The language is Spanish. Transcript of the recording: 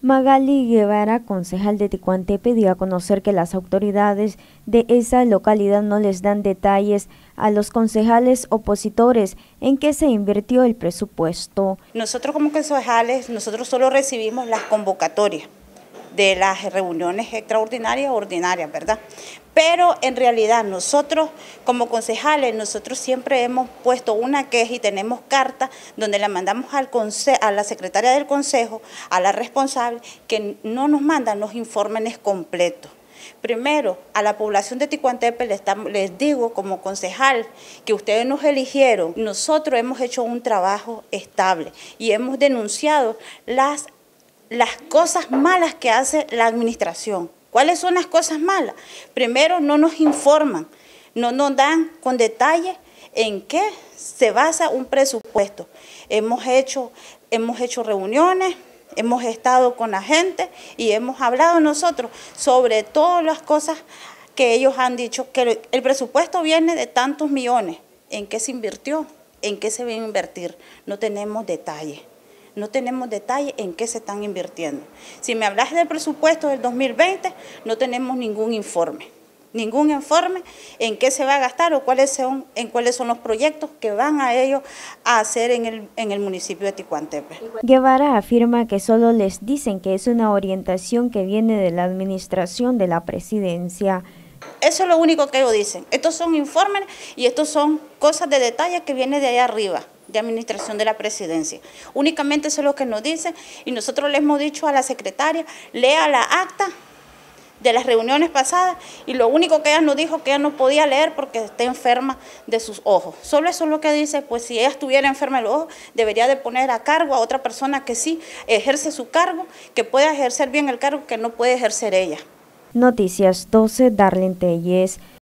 Magali Guevara, concejal de Ticuantepe, dio a conocer que las autoridades de esa localidad no les dan detalles a los concejales opositores en qué se invirtió el presupuesto. Nosotros como concejales, nosotros solo recibimos las convocatorias de las reuniones extraordinarias o ordinarias, ¿verdad? Pero en realidad nosotros como concejales, nosotros siempre hemos puesto una queja y tenemos carta donde la mandamos a la secretaria del consejo, a la responsable, que no nos mandan los informes completos. Primero, a la población de Ticuantepe les digo como concejal que ustedes nos eligieron. Nosotros hemos hecho un trabajo estable y hemos denunciado las cosas malas que hace la administración. ¿Cuáles son las cosas malas? Primero, no nos informan, no nos dan con detalle en qué se basa un presupuesto. Hemos hecho reuniones, hemos estado con la gente y hemos hablado nosotros sobre todas las cosas que ellos han dicho, que el presupuesto viene de tantos millones. ¿En qué se invirtió? ¿En qué se va a invertir? No tenemos detalle. No tenemos detalle en qué se están invirtiendo. Si me hablas del presupuesto del 2020, no tenemos ningún informe en qué se va a gastar o cuáles son los proyectos que van a ellos a hacer en el municipio de Ticuantepe. Guevara afirma que solo les dicen que es una orientación que viene de la administración de la presidencia. Eso es lo único que ellos dicen. Estos son informes y estos son cosas de detalle que vienen de allá arriba, de administración de la presidencia. Únicamente eso es lo que nos dicen y nosotros le hemos dicho a la secretaria, lea la acta de las reuniones pasadas y lo único que ella nos dijo que ella no podía leer porque está enferma de sus ojos. Solo eso es lo que dice, pues si ella estuviera enferma de los ojos, debería de poner a cargo a otra persona que sí ejerce su cargo, que pueda ejercer bien el cargo que no puede ejercer ella. Noticias 12, Darlene Telles.